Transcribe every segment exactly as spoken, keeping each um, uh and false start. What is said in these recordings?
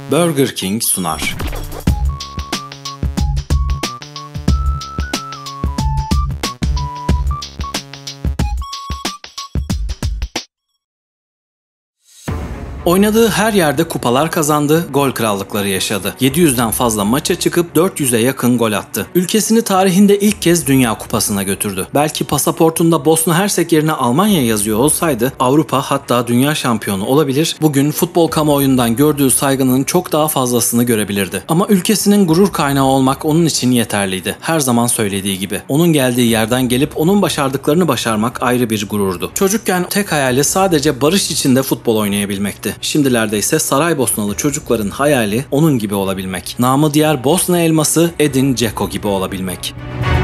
Burger King sunar. Oynadığı her yerde kupalar kazandı, gol krallıkları yaşadı. yedi yüzden fazla maça çıkıp dört yüze yakın gol attı. Ülkesini tarihinde ilk kez Dünya Kupası'na götürdü. Belki pasaportunda Bosna Hersek yerine Almanya yazıyor olsaydı Avrupa hatta dünya şampiyonu olabilir, bugün futbol kamuoyundan gördüğü saygının çok daha fazlasını görebilirdi. Ama ülkesinin gurur kaynağı olmak onun için yeterliydi. Her zaman söylediği gibi. Onun geldiği yerden gelip onun başardıklarını başarmak ayrı bir gururdu. Çocukken tek hayali sadece barış içinde futbol oynayabilmekti. Şimdilerde ise Saraybosnalı çocukların hayali onun gibi olabilmek. Namı diğer Bosna elması Edin Dzeko gibi olabilmek.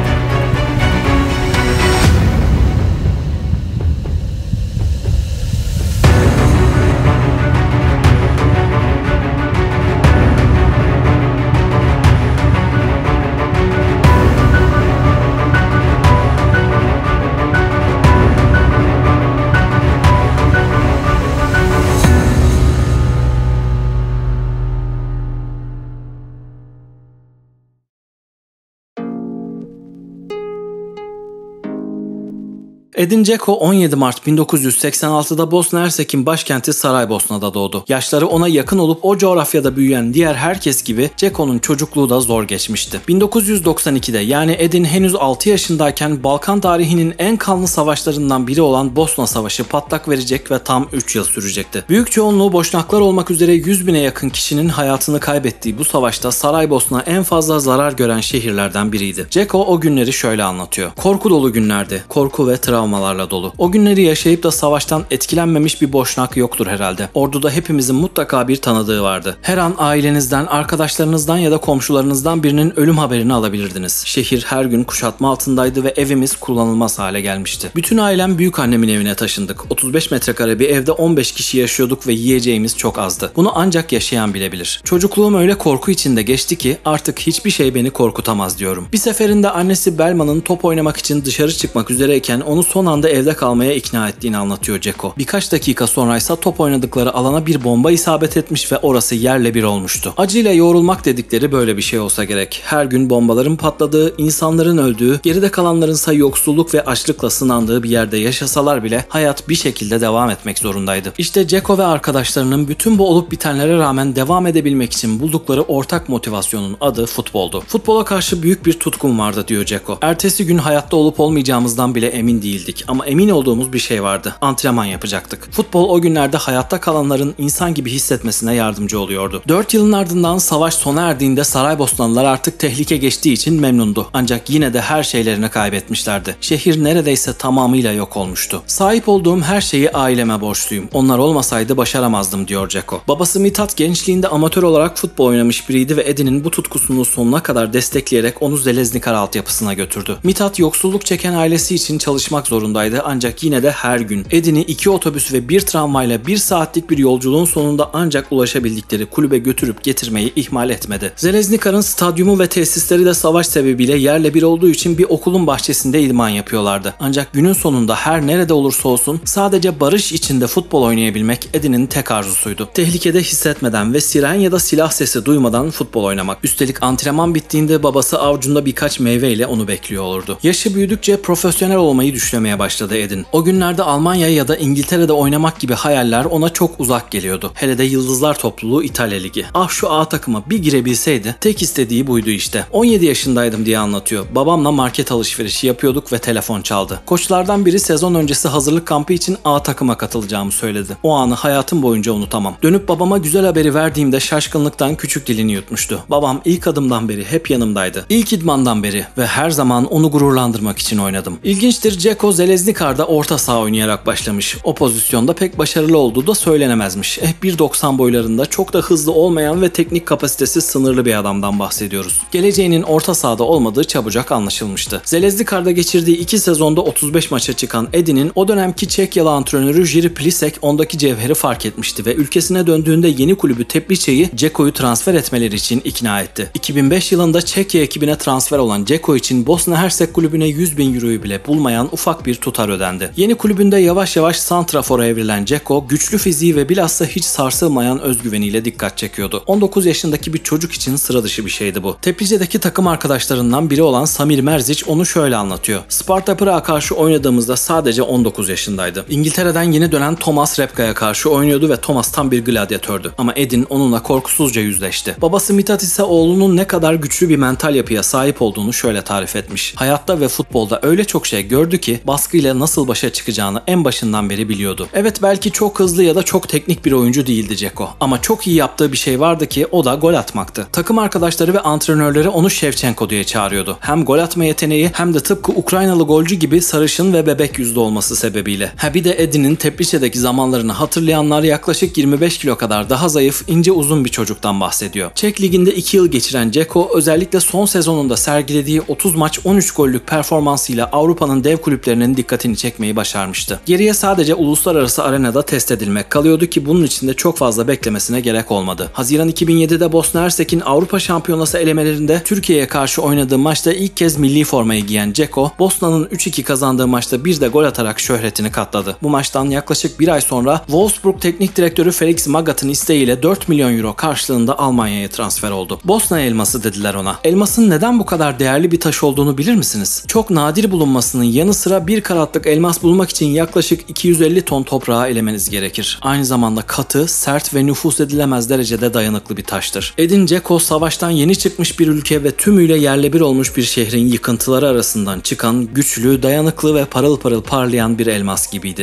Edin Dzeko on yedi Mart bin dokuz yüz seksen altıda Bosna Hersek'in başkenti Saraybosna'da doğdu. Yaşları ona yakın olup o coğrafyada büyüyen diğer herkes gibi Dzeko'nun çocukluğu da zor geçmişti. bin dokuz yüz doksan ikide yani Edin henüz altı yaşındayken Balkan tarihinin en kanlı savaşlarından biri olan Bosna Savaşı patlak verecek ve tam üç yıl sürecekti. Büyük çoğunluğu Boşnaklar olmak üzere yüz bine yakın kişinin hayatını kaybettiği bu savaşta Saraybosna en fazla zarar gören şehirlerden biriydi. Dzeko o günleri şöyle anlatıyor. Korku dolu günlerdi. Korku ve travma dolu. O günleri yaşayıp da savaştan etkilenmemiş bir Boşnak yoktur herhalde. Orduda hepimizin mutlaka bir tanıdığı vardı. Her an ailenizden, arkadaşlarınızdan ya da komşularınızdan birinin ölüm haberini alabilirdiniz. Şehir her gün kuşatma altındaydı ve evimiz kullanılmaz hale gelmişti. Bütün ailem büyükannemin evine taşındık. otuz beş metrekare bir evde on beş kişi yaşıyorduk ve yiyeceğimiz çok azdı. Bunu ancak yaşayan bilebilir. Çocukluğum öyle korku içinde geçti ki artık hiçbir şey beni korkutamaz diyorum. Bir seferinde annesi Belma'nın top oynamak için dışarı çıkmak üzereyken onu son anda evde kalmaya ikna ettiğini anlatıyor Dzeko. Birkaç dakika sonraysa top oynadıkları alana bir bomba isabet etmiş ve orası yerle bir olmuştu. Acıyla yoğrulmak dedikleri böyle bir şey olsa gerek. Her gün bombaların patladığı, insanların öldüğü, geride kalanlarınsa yoksulluk ve açlıkla sınandığı bir yerde yaşasalar bile hayat bir şekilde devam etmek zorundaydı. İşte Dzeko ve arkadaşlarının bütün bu olup bitenlere rağmen devam edebilmek için buldukları ortak motivasyonun adı futboldu. Futbola karşı büyük bir tutkum vardı diyor Dzeko. Ertesi gün hayatta olup olmayacağımızdan bile emin değildik. Ama emin olduğumuz bir şey vardı. Antrenman yapacaktık. Futbol o günlerde hayatta kalanların insan gibi hissetmesine yardımcı oluyordu. dört yılın ardından savaş sona erdiğinde Saraybosnalılar artık tehlike geçtiği için memnundu. Ancak yine de her şeylerini kaybetmişlerdi. Şehir neredeyse tamamıyla yok olmuştu. Sahip olduğum her şeyi aileme borçluyum. Onlar olmasaydı başaramazdım diyor Dzeko. Babası Mithat gençliğinde amatör olarak futbol oynamış biriydi ve Edin'in bu tutkusunu sonuna kadar destekleyerek onu Željezničar altyapısına götürdü. Mithat yoksulluk çeken ailesi için çalışmak zorundaydı ancak yine de her gün Edin'i iki otobüs ve bir tramvayla bir saatlik bir yolculuğun sonunda ancak ulaşabildikleri kulübe götürüp getirmeyi ihmal etmedi. Željezničar'ın stadyumu ve tesisleri de savaş sebebiyle yerle bir olduğu için bir okulun bahçesinde idman yapıyorlardı. Ancak günün sonunda her nerede olursa olsun sadece barış içinde futbol oynayabilmek Edin'in tek arzusuydu. Tehlikede hissetmeden ve siren ya da silah sesi duymadan futbol oynamak. Üstelik antrenman bittiğinde babası avucunda birkaç meyveyle onu bekliyor olurdu. Yaşı büyüdükçe profesyonel olmayı düşünmeye başladı Edin. O günlerde Almanya ya da İngiltere'de oynamak gibi hayaller ona çok uzak geliyordu. Hele de Yıldızlar Topluluğu İtalya Ligi. Ah şu A takıma bir girebilseydi, tek istediği buydu işte. on yedi yaşındaydım diye anlatıyor. Babamla market alışverişi yapıyorduk ve telefon çaldı. Koçlardan biri sezon öncesi hazırlık kampı için A takıma katılacağımı söyledi. O anı hayatım boyunca unutamam. Dönüp babama güzel haberi verdiğimde şaşkınlıktan küçük dilini yutmuştu. Babam ilk adımdan beri hep yanımdaydı. İlk idmandan beri ve her zaman onu gururlandırmak için oynadım. İlginçtir, Dzeko Željezničar'da orta saha oynayarak başlamış. O pozisyonda pek başarılı olduğu da söylenemezmiş. Eh bir doksan boylarında çok da hızlı olmayan ve teknik kapasitesi sınırlı bir adamdan bahsediyoruz. Geleceğinin orta sahada olmadığı çabucak anlaşılmıştı. Željezničar'da geçirdiği iki sezonda otuz beş maça çıkan Edin'in o dönemki Çekyalı antrenörü Jiří Plisek ondaki cevheri fark etmişti ve ülkesine döndüğünde yeni kulübü Teplice'yi Dzeko'yu transfer etmeleri için ikna etti. iki bin beş yılında Çekya ekibine transfer olan Dzeko için Bosna Hersek kulübüne yüz bin euroyu bile bulmayan ufak ufak bir tutar ödendi. Yeni kulübünde yavaş yavaş santrafora evrilen Dzeko, güçlü fiziği ve bilhassa hiç sarsılmayan özgüveniyle dikkat çekiyordu. on dokuz yaşındaki bir çocuk için sıra dışı bir şeydi bu. Teplice'deki takım arkadaşlarından biri olan Samir Merzic onu şöyle anlatıyor. Sparta Prag'a karşı oynadığımızda sadece on dokuz yaşındaydı. İngiltere'den yeni dönen Thomas Repka'ya karşı oynuyordu ve Thomas tam bir gladyatördü. Ama Edin onunla korkusuzca yüzleşti. Babası Mithat ise oğlunun ne kadar güçlü bir mental yapıya sahip olduğunu şöyle tarif etmiş. Hayatta ve futbolda öyle çok şey gördü ki baskıyla nasıl başa çıkacağını en başından beri biliyordu. Evet, belki çok hızlı ya da çok teknik bir oyuncu değildi Dzeko. Ama çok iyi yaptığı bir şey vardı ki o da gol atmaktı. Takım arkadaşları ve antrenörleri onu Shevchenko diye çağırıyordu. Hem gol atma yeteneği hem de tıpkı Ukraynalı golcü gibi sarışın ve bebek yüzlü olması sebebiyle. Ha bir de Edin'in Teplice'deki zamanlarını hatırlayanlar yaklaşık yirmi beş kilo kadar daha zayıf, ince uzun bir çocuktan bahsediyor. Çek Ligi'nde iki yıl geçiren Dzeko özellikle son sezonunda sergilediği otuz maç on üç gollük performansıyla Avrupa'nın dev kulüplerinin dikkatini çekmeyi başarmıştı. Geriye sadece uluslararası arenada test edilmek kalıyordu ki bunun için de çok fazla beklemesine gerek olmadı. Haziran iki bin yedide Bosna Hersek'in Avrupa Şampiyonası elemelerinde Türkiye'ye karşı oynadığı maçta ilk kez milli formayı giyen Dzeko, Bosna'nın üç iki kazandığı maçta bir de gol atarak şöhretini katladı. Bu maçtan yaklaşık bir ay sonra Wolfsburg Teknik Direktörü Felix Magath'ın isteğiyle dört milyon euro karşılığında Almanya'ya transfer oldu. Bosna elması dediler ona. Elmasın neden bu kadar değerli bir taş olduğunu bilir misiniz? Çok nadir bulunmasının yanı sıra bir karatlık elmas bulmak için yaklaşık iki yüz elli ton toprağı elemeniz gerekir. Aynı zamanda katı, sert ve nüfuz edilemez derecede dayanıklı bir taştır. Edin Dzeko savaştan yeni çıkmış bir ülke ve tümüyle yerle bir olmuş bir şehrin yıkıntıları arasından çıkan güçlü, dayanıklı ve parıl parıl parlayan bir elmas gibiydi.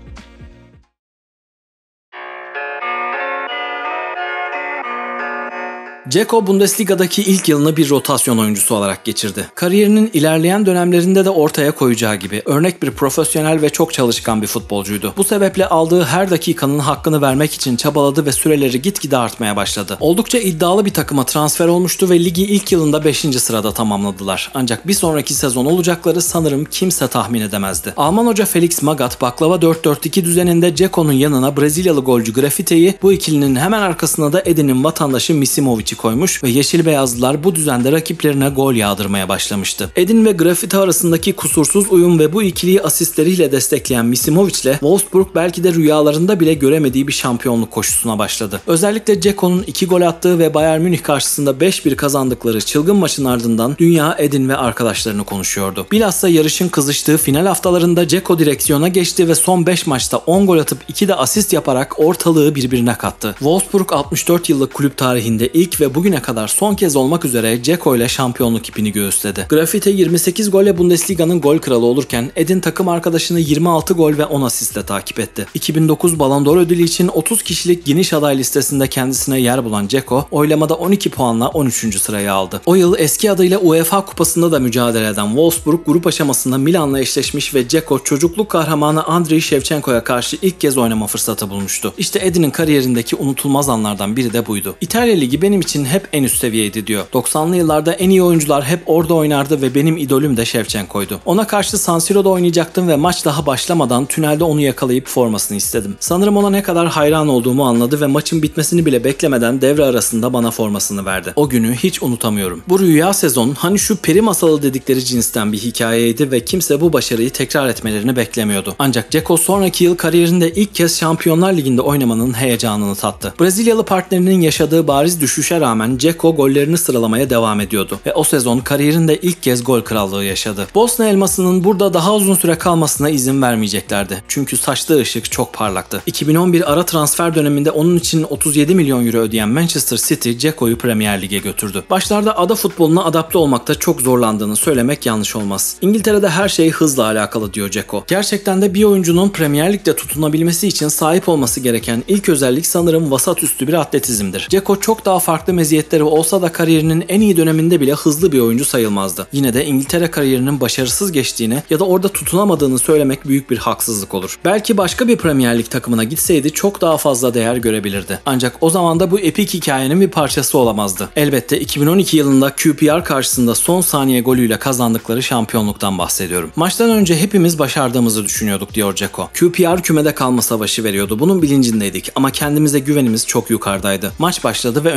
Dzeko Bundesliga'daki ilk yılını bir rotasyon oyuncusu olarak geçirdi. Kariyerinin ilerleyen dönemlerinde de ortaya koyacağı gibi örnek bir profesyonel ve çok çalışkan bir futbolcuydu. Bu sebeple aldığı her dakikanın hakkını vermek için çabaladı ve süreleri gitgide artmaya başladı. Oldukça iddialı bir takıma transfer olmuştu ve ligi ilk yılında beşinci sırada tamamladılar. Ancak bir sonraki sezon olacakları sanırım kimse tahmin edemezdi. Alman hoca Felix Magath baklava dört dört iki düzeninde Dzeko'nun yanına Brezilyalı golcü Grafite'yi, bu ikilinin hemen arkasına da Edin'in vatandaşı Misimovic'i koymuş ve yeşil beyazlılar bu düzende rakiplerine gol yağdırmaya başlamıştı. Edin ve Grafite arasındaki kusursuz uyum ve bu ikiliyi asistleriyle destekleyen Misimovic ile Wolfsburg belki de rüyalarında bile göremediği bir şampiyonluk koşusuna başladı. Özellikle Dzeko'nun iki gol attığı ve Bayern Münih karşısında beş bir kazandıkları çılgın maçın ardından dünya Edin ve arkadaşlarını konuşuyordu. Bilhassa yarışın kızıştığı final haftalarında Dzeko direksiyona geçti ve son beş maçta on gol atıp iki de asist yaparak ortalığı birbirine kattı. Wolfsburg altmış dört yıllık kulüp tarihinde ilk ve bugüne kadar son kez olmak üzere Dzeko ile şampiyonluk ipini göğüsledi. Grafite yirmi sekiz golle Bundesliga'nın gol kralı olurken Edin takım arkadaşını yirmi altı gol ve on asistle takip etti. iki bin dokuz Ballon d'Or ödülü için otuz kişilik geniş aday listesinde kendisine yer bulan Dzeko, oylamada on iki puanla on üçüncü sırayı aldı. O yıl eski adıyla UEFA Kupası'nda da mücadele eden Wolfsburg grup aşamasında Milan'la eşleşmiş ve Dzeko çocukluk kahramanı Andriy Shevchenko'ya karşı ilk kez oynama fırsatı bulmuştu. İşte Edin'in kariyerindeki unutulmaz anlardan biri de buydu. İtalya Ligi benim için hep en üst seviyeydi diyor. doksanlı yıllarda en iyi oyuncular hep orada oynardı ve benim idolüm de Shevchenko'ydu. Ona karşı San Siro'da oynayacaktım ve maç daha başlamadan tünelde onu yakalayıp formasını istedim. Sanırım ona ne kadar hayran olduğumu anladı ve maçın bitmesini bile beklemeden devre arasında bana formasını verdi. O günü hiç unutamıyorum. Bu rüya sezon hani şu peri masalı dedikleri cinsten bir hikayeydi ve kimse bu başarıyı tekrar etmelerini beklemiyordu. Ancak Dzeko sonraki yıl kariyerinde ilk kez Şampiyonlar Ligi'nde oynamanın heyecanını tattı. Brezilyalı partnerinin yaşadığı bariz düşüşe rağmen Dzeko gollerini sıralamaya devam ediyordu ve o sezon kariyerinde ilk kez gol krallığı yaşadı. Bosna elmasının burada daha uzun süre kalmasına izin vermeyeceklerdi. Çünkü saçtığı ışık çok parlaktı. iki bin on bir ara transfer döneminde onun için otuz yedi milyon euro ödeyen Manchester City Dzeko'yu Premier Lig'e götürdü. Başlarda ada futboluna adapte olmakta çok zorlandığını söylemek yanlış olmaz. İngiltere'de her şey hızla alakalı diyor Dzeko. Gerçekten de bir oyuncunun Premier Lig'de tutunabilmesi için sahip olması gereken ilk özellik sanırım vasat üstü bir atletizmdir. Dzeko çok daha farklı meziyetleri olsa da kariyerinin en iyi döneminde bile hızlı bir oyuncu sayılmazdı. Yine de İngiltere kariyerinin başarısız geçtiğini ya da orada tutunamadığını söylemek büyük bir haksızlık olur. Belki başka bir Premier Lig takımına gitseydi çok daha fazla değer görebilirdi. Ancak o zaman da bu epik hikayenin bir parçası olamazdı. Elbette iki bin on iki yılında Q P R karşısında son saniye golüyle kazandıkları şampiyonluktan bahsediyorum. Maçtan önce hepimiz başardığımızı düşünüyorduk diyor Dzeko. Q P R kümede kalma savaşı veriyordu. Bunun bilincindeydik ama kendimize güvenimiz çok yukarıdaydı. Maç başladı ve öne geçtik.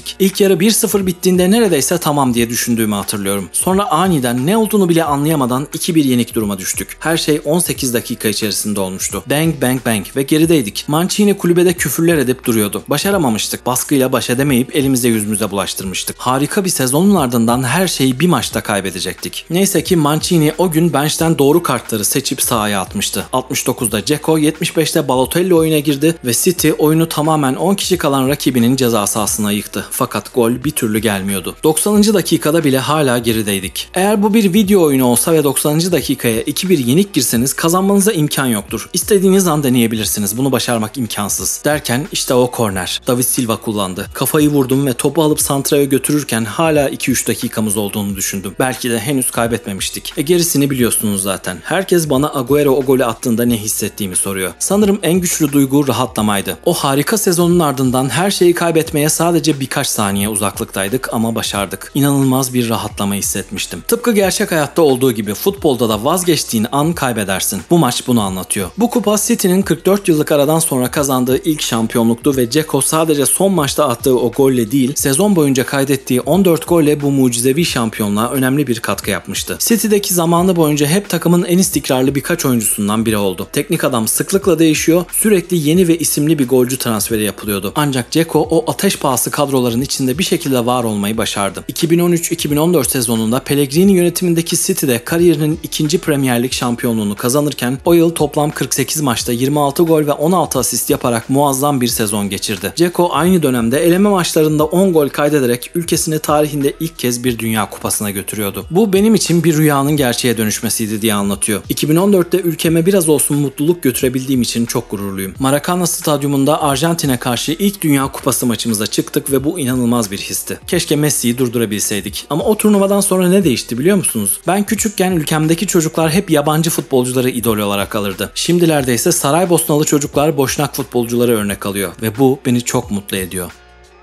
kaybetmiştik. İlk yarı bir sıfır bittiğinde neredeyse tamam diye düşündüğümü hatırlıyorum. Sonra aniden ne olduğunu bile anlayamadan iki bir yenik duruma düştük. Her şey on sekiz dakika içerisinde olmuştu. Bang bang bang ve gerideydik. Mancini kulübede küfürler edip duruyordu. Başaramamıştık. Baskıyla baş edemeyip elimize yüzümüze bulaştırmıştık. Harika bir sezonun ardından her şeyi bir maçta kaybedecektik. Neyse ki Mancini o gün bench'ten doğru kartları seçip sahaya atmıştı. altmış dokuzda Dzeko, yetmiş beşte Balotelli oyuna girdi ve City oyunu tamamen on kişi kalan rakibinin ceza sahasına yıktı. Fakat gol bir türlü gelmiyordu. doksanıncı dakikada bile hala gerideydik. Eğer bu bir video oyunu olsa ve doksanıncı dakikaya iki bir yenik girseniz kazanmanıza imkan yoktur. İstediğiniz an deneyebilirsiniz. Bunu başarmak imkansız. Derken işte o korner. David Silva kullandı. Kafayı vurdum ve topu alıp santraya götürürken hala iki üç dakikamız olduğunu düşündüm. Belki de henüz kaybetmemiştik. E gerisini biliyorsunuz zaten. Herkes bana Agüero o golü attığında ne hissettiğimi soruyor. Sanırım en güçlü duygu rahatlamaydı. O harika sezonun ardından her şeyi kaybetmeye sadece birkaç saniye uzaklıktaydık ama başardık. İnanılmaz bir rahatlama hissetmiştim. Tıpkı gerçek hayatta olduğu gibi futbolda da vazgeçtiğin an kaybedersin. Bu maç bunu anlatıyor. Bu kupa City'nin kırk dört yıllık aradan sonra kazandığı ilk şampiyonluktu ve Dzeko sadece son maçta attığı o golle değil, sezon boyunca kaydettiği on dört golle bu mucizevi şampiyonluğa önemli bir katkı yapmıştı. City'deki zamanı boyunca hep takımın en istikrarlı birkaç oyuncusundan biri oldu. Teknik adam sıklıkla değişiyor, sürekli yeni ve isimli bir golcü transferi yapılıyordu. Ancak Dzeko o ateş pahası kadroların içinde bir şekilde var olmayı başardı. iki bin on üç iki bin on dört sezonunda Pellegrini yönetimindeki City'de kariyerinin ikinci Premier Lig şampiyonluğunu kazanırken o yıl toplam kırk sekiz maçta yirmi altı gol ve on altı asist yaparak muazzam bir sezon geçirdi. Dzeko aynı dönemde eleme maçlarında on gol kaydederek ülkesini tarihinde ilk kez bir Dünya Kupası'na götürüyordu. Bu benim için bir rüyanın gerçeğe dönüşmesiydi diye anlatıyor. iki bin on dörtte ülkeme biraz olsun mutluluk götürebildiğim için çok gururluyum. Maracana Stadyumunda Arjantin'e karşı ilk Dünya Kupası maçımıza çıktık ve bu inanılmaz bir histi. Keşke Messi'yi durdurabilseydik. Ama o turnuvadan sonra ne değişti biliyor musunuz? Ben küçükken ülkemdeki çocuklar hep yabancı futbolcuları idol olarak alırdı. Şimdilerde ise Saraybosnalı çocuklar Boşnak futbolcuları örnek alıyor ve bu beni çok mutlu ediyor.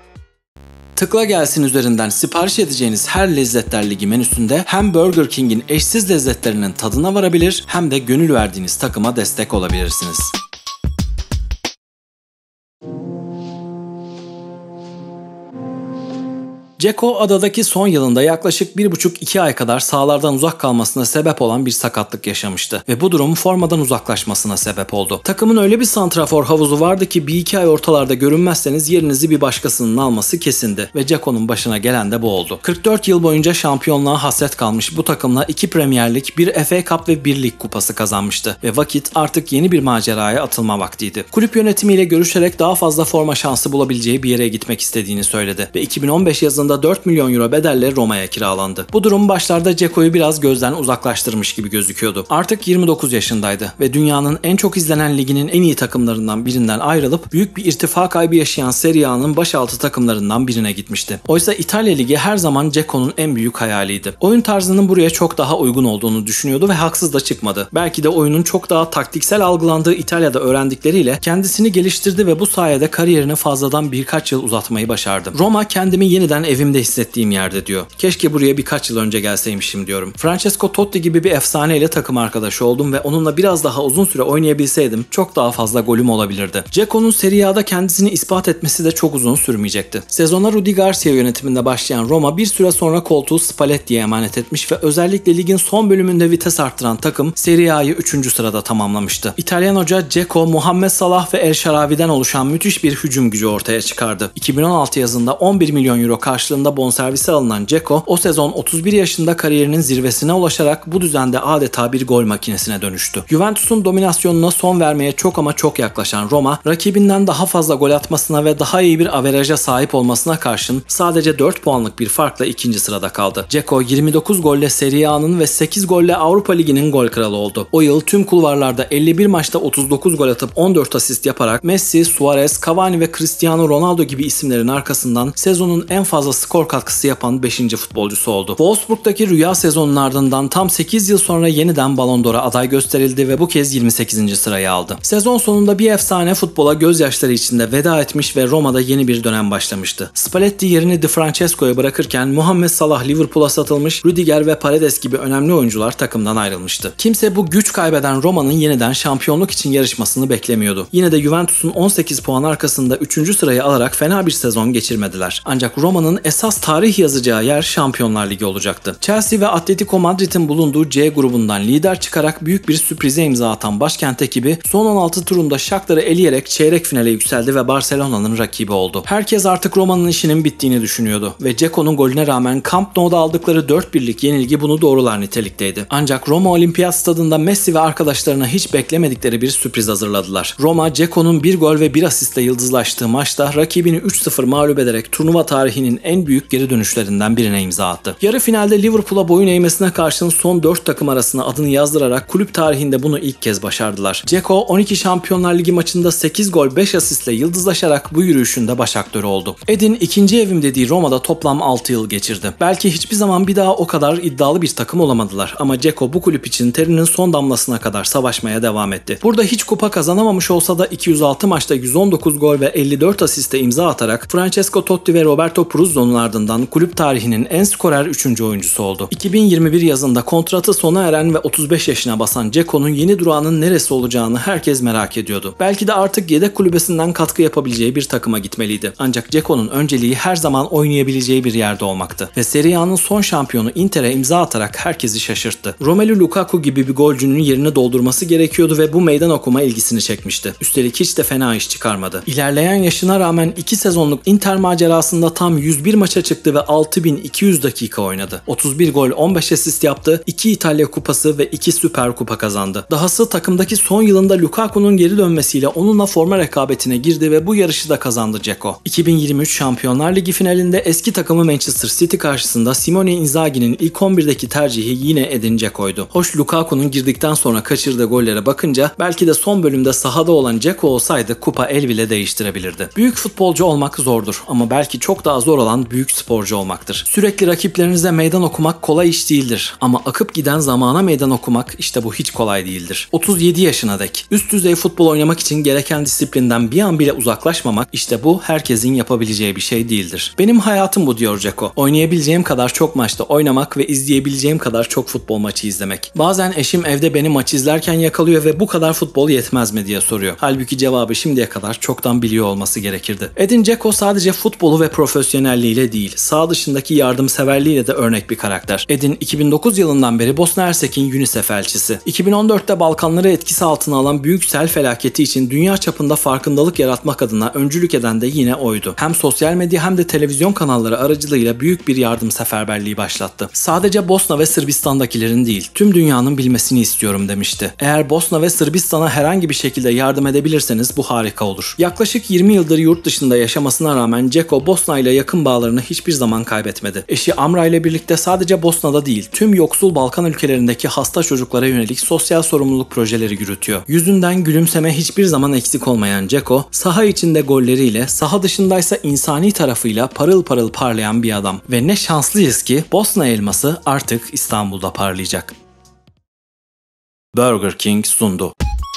Tıkla gelsin üzerinden sipariş edeceğiniz her Lezzetler Ligi menüsünde hem Burger King'in eşsiz lezzetlerinin tadına varabilir hem de gönül verdiğiniz takıma destek olabilirsiniz. Dzeko adadaki son yılında yaklaşık bir buçuk iki ay kadar sahalardan uzak kalmasına sebep olan bir sakatlık yaşamıştı ve bu durum formadan uzaklaşmasına sebep oldu. Takımın öyle bir santrafor havuzu vardı ki bir iki ay ortalarda görünmezseniz yerinizi bir başkasının alması kesindi ve Dzeko'nun başına gelen de bu oldu. kırk dört yıl boyunca şampiyonluğa hasret kalmış bu takımla iki Premier Lig, bir F A Cup ve bir Lig kupası kazanmıştı ve vakit artık yeni bir maceraya atılma vaktiydi. Kulüp yönetimiyle görüşerek daha fazla forma şansı bulabileceği bir yere gitmek istediğini söyledi ve iki bin on beş yazında dört milyon euro bedelle Roma'ya kiralandı. Bu durum başlarda Dzeko'yu biraz gözden uzaklaştırmış gibi gözüküyordu. Artık yirmi dokuz yaşındaydı ve dünyanın en çok izlenen liginin en iyi takımlarından birinden ayrılıp büyük bir irtifa kaybı yaşayan Serie A'nın başaltı takımlarından birine gitmişti. Oysa İtalya Ligi her zaman Dzeko'nun en büyük hayaliydi. Oyun tarzının buraya çok daha uygun olduğunu düşünüyordu ve haksız da çıkmadı. Belki de oyunun çok daha taktiksel algılandığı İtalya'da öğrendikleriyle kendisini geliştirdi ve bu sayede kariyerini fazladan birkaç yıl uzatmayı başardı. Roma kendimi yeniden evimde hissettiğim yerde diyor. Keşke buraya birkaç yıl önce gelseymişim diyorum. Francesco Totti gibi bir efsaneyle takım arkadaşı oldum ve onunla biraz daha uzun süre oynayabilseydim çok daha fazla golüm olabilirdi. Dzeko'nun Serie A'da kendisini ispat etmesi de çok uzun sürmeyecekti. Sezona Rudi Garcia yönetiminde başlayan Roma bir süre sonra koltuğu Spalletti'ye emanet etmiş ve özellikle ligin son bölümünde vites arttıran takım Serie A'yı üçüncü sırada tamamlamıştı. İtalyan hoca Dzeko, Muhammed Salah ve El Shaarawy'den oluşan müthiş bir hücum gücü ortaya çıkardı. iki bin on altı yazında on bir milyon euro karşılığında bonservisi alınan Dzeko o sezon otuz bir yaşında kariyerinin zirvesine ulaşarak bu düzende adeta bir gol makinesine dönüştü. Juventus'un dominasyonuna son vermeye çok ama çok yaklaşan Roma, rakibinden daha fazla gol atmasına ve daha iyi bir averaja sahip olmasına karşın sadece dört puanlık bir farkla ikinci sırada kaldı. Dzeko yirmi dokuz golle Serie A'nın ve sekiz golle Avrupa Ligi'nin gol kralı oldu. O yıl tüm kulvarlarda elli bir maçta otuz dokuz gol atıp on dört asist yaparak Messi, Suarez, Cavani ve Cristiano Ronaldo gibi isimlerin arkasından sezonun en fazla skor katkısı yapan beşinci futbolcusu oldu. Wolfsburg'daki rüya sezonunun ardından tam sekiz yıl sonra yeniden Ballon d'Or'a aday gösterildi ve bu kez yirmi sekizinci sırayı aldı. Sezon sonunda bir efsane futbola gözyaşları içinde veda etmiş ve Roma'da yeni bir dönem başlamıştı. Spalletti yerini Di Francesco'ya bırakırken Muhammed Salah Liverpool'a satılmış, Rüdiger ve Paredes gibi önemli oyuncular takımdan ayrılmıştı. Kimse bu güç kaybeden Roma'nın yeniden şampiyonluk için yarışmasını beklemiyordu. Yine de Juventus'un on sekiz puan arkasında üçüncü sırayı alarak fena bir sezon geçirmediler. Ancak Roma'nın esas tarih yazacağı yer Şampiyonlar Ligi olacaktı. Chelsea ve Atletico Madrid'in bulunduğu C grubundan lider çıkarak büyük bir sürprize imza atan başkent ekibi son on altı turunda Shakhtar'ı eleyerek çeyrek finale yükseldi ve Barcelona'nın rakibi oldu. Herkes artık Roma'nın işinin bittiğini düşünüyordu ve Dzeko'nun golüne rağmen Camp Nou'da aldıkları dört birlik yenilgi bunu doğrular nitelikteydi. Ancak Roma Olimpiyat Stadında Messi ve arkadaşlarına hiç beklemedikleri bir sürpriz hazırladılar. Roma, Dzeko'nun bir gol ve bir asistle yıldızlaştığı maçta rakibini üç sıfır mağlup ederek turnuva tarihinin en büyük geri dönüşlerinden birine imza attı. Yarı finalde Liverpool'a boyun eğmesine karşın son dört takım arasına adını yazdırarak kulüp tarihinde bunu ilk kez başardılar. Dzeko on iki Şampiyonlar Ligi maçında sekiz gol beş asistle yıldızlaşarak bu yürüyüşünde baş aktörü oldu. Edin ikinci evim dediği Roma'da toplam altı yıl geçirdi. Belki hiçbir zaman bir daha o kadar iddialı bir takım olamadılar ama Dzeko bu kulüp için terinin son damlasına kadar savaşmaya devam etti. Burada hiç kupa kazanamamış olsa da iki yüz altı maçta yüz on dokuz gol ve elli dört asiste imza atarak Francesco Totti ve Roberto Pruzzo'nun ardından kulüp tarihinin en skorer üçüncü oyuncusu oldu. iki bin yirmi bir yazında kontratı sona eren ve otuz beş yaşına basan Dzeko'nun yeni durağının neresi olacağını herkes merak ediyordu. Belki de artık yedek kulübesinden katkı yapabileceği bir takıma gitmeliydi. Ancak Dzeko'nun önceliği her zaman oynayabileceği bir yerde olmaktı ve Serie A'nın son şampiyonu Inter'e imza atarak herkesi şaşırttı. Romelu Lukaku gibi bir golcünün yerini doldurması gerekiyordu ve bu meydan okuma ilgisini çekmişti. Üstelik hiç de fena iş çıkarmadı. İlerleyen yaşına rağmen iki sezonluk Inter macerasında tam yüz bir maça çıktı ve altı bin iki yüz dakika oynadı. otuz bir gol on beş asist yaptı, iki İtalya Kupası ve iki Süper Kupa kazandı. Dahası takımdaki son yılında Lukaku'nun geri dönmesiyle onunla forma rekabetine girdi ve bu yarışı da kazandı Dzeko. iki bin yirmi üç Şampiyonlar Ligi finalinde eski takımı Manchester City karşısında Simone Inzaghi'nin ilk on birdeki tercihi yine Edin Dzeko'ydu. Hoş Lukaku'nun girdikten sonra kaçırdığı gollere bakınca belki de son bölümde sahada olan Dzeko olsaydı kupa el bile değiştirebilirdi. Büyük futbolcu olmak zordur ama belki çok daha zor olan büyük sporcu olmaktır. Sürekli rakiplerinize meydan okumak kolay iş değildir ama akıp giden zamana meydan okumak işte bu hiç kolay değildir. otuz yedi yaşına dek üst düzey futbol oynamak için gereken disiplinden bir an bile uzaklaşmamak işte bu herkesin yapabileceği bir şey değildir. Benim hayatım bu diyor Dzeko. Oynayabileceğim kadar çok maçta oynamak ve izleyebileceğim kadar çok futbol maçı izlemek. Bazen eşim evde beni maç izlerken yakalıyor ve bu kadar futbol yetmez mi diye soruyor. Halbuki cevabı şimdiye kadar çoktan biliyor olması gerekirdi. Edin Dzeko sadece futbolu ve profesyonelliğiyle değil, sağ dışındaki yardımseverliğiyle de örnek bir karakter. Edin iki bin dokuz yılından beri Bosna Hersek'in UNICEF elçisi. iki bin on dörtte Balkanları etkisi altına alan büyük sel felaketi için dünya çapında farkındalık yaratmak adına öncülük eden de yine oydu. Hem sosyal medya hem de televizyon kanalları aracılığıyla büyük bir yardım seferberliği başlattı. Sadece Bosna ve Sırbistan'dakilerin değil, tüm dünyanın bilmesini istiyorum demişti. Eğer Bosna ve Sırbistan'a herhangi bir şekilde yardım edebilirseniz bu harika olur. Yaklaşık yirmi yıldır yurt dışında yaşamasına rağmen Dzeko Bosna ile yakın bağlarını hiçbir zaman kaybetmedi. Eşi Amra ile birlikte sadece Bosna'da değil, tüm yoksul Balkan ülkelerindeki hasta çocuklara yönelik sosyal sorumluluk projeleri yürütüyor. Yüzünden gülümseme hiçbir zaman eksik olmayan Dzeko, saha içinde golleriyle, saha dışındaysa insani tarafıyla parıl parıl parlayan bir adam. Ve ne şanslıyız ki Bosna elması artık İstanbul'da parlayacak. Burger King sundu.